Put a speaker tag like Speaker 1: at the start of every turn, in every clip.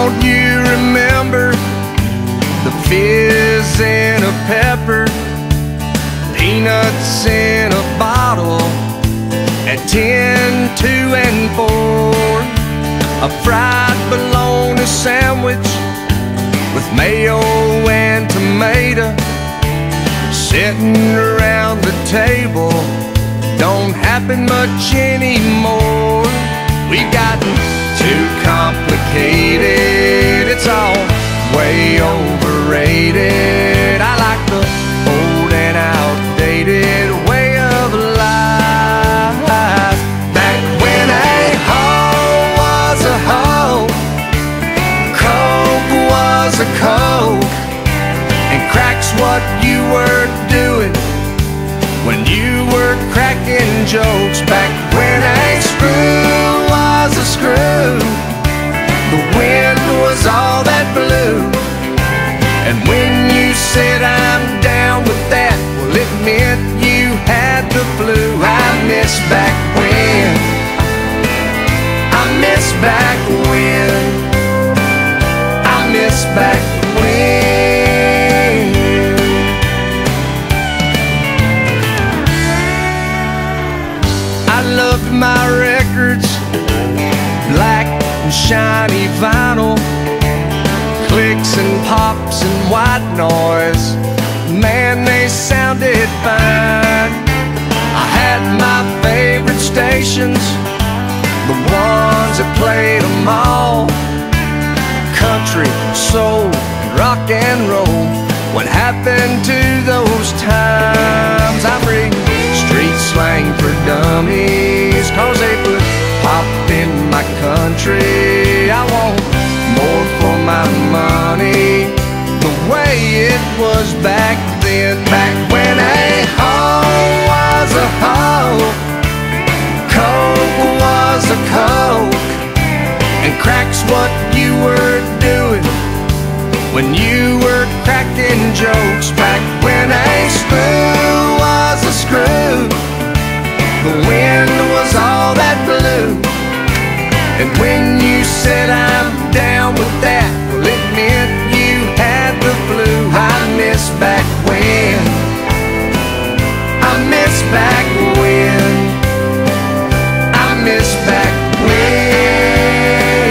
Speaker 1: Don't you remember the fizz in a pepper, peanuts in a bottle at 10, 2, and 4? A fried bologna sandwich with mayo and tomato, sitting around the table don't happen much anymore. We've gotten too complicated, it's all way overrated. I like the old and outdated way of life. Back when a hoe was a hoe, Coke was a Coke, and crack's what you were doing when you were cracking jokes. Back when a screw was a screw, the wind was all that blew, and when you said I'm down with that, well, it meant you had the flu. I miss back when, I miss back when, I miss back when. I loved my records, black and shiny vinyl, clicks and pops and white noise. Man, they sounded fine. I had my favorite stations, the ones that played them all: country, soul, rock and roll. What happened to those times? I'm reading street slang for dummies, 'cause they put pop in my country. I want more for my money, the way it was back then. Back when a hoe was a hoe, Coke was a Coke, and crack's what you were doing when you were cracking jokes. Back when a screw was a screw, the wind was all that blew, and when you said I'm down with that, well, it meant you had the flu. I miss back when, I miss back when, I miss back when.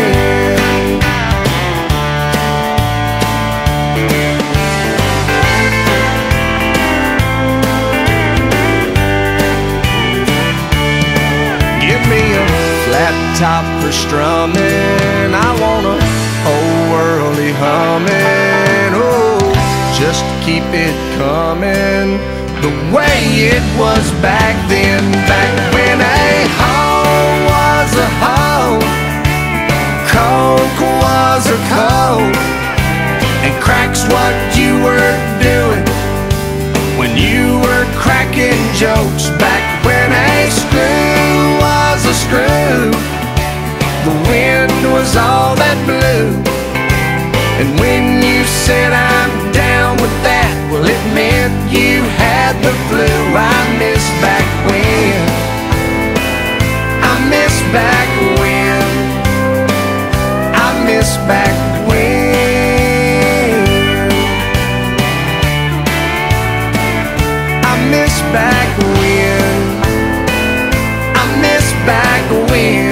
Speaker 1: Give me a flat top for strumming, I want a whole worldly humming. Oh, just keep it coming the way it was back then. Back when a hoe was a hoe, Coke was a Coke, and crack's what you were doing when you were cracking jokes. Back when a screw was a screw, the wind was all that blew, and when you said I'm down with that, well, it meant you had the flu. I miss back when, I miss back when, I miss back when, I miss back when, I miss back when.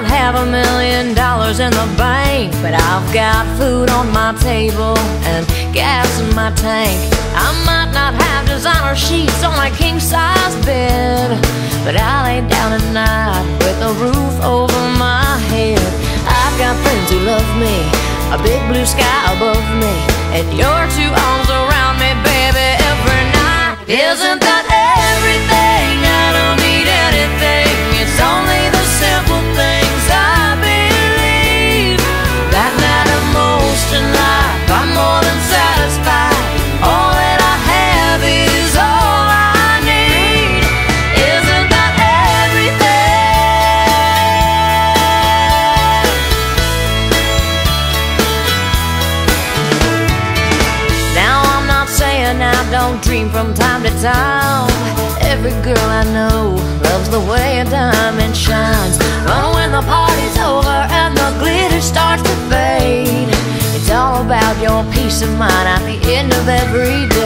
Speaker 2: $1 million in the bank, but I've got food on my table and gas in my tank. I might not have designer sheets on my king-size bed, but I lay down at night with a roof over my head. I've got friends who love me, a big blue sky above me, and your two arms around me, baby, every night. Isn't that everything? I don't need anything. It's only the simple things I believe that matter most in life. I'm more than satisfied. All that I have is all I need. Isn't that everything? Now I'm not saying I don't dream from time to time. Every girl I know loves the way a diamond shines. But when the party's over and the glitter starts to fade, it's all about your peace of mind at the end of every day.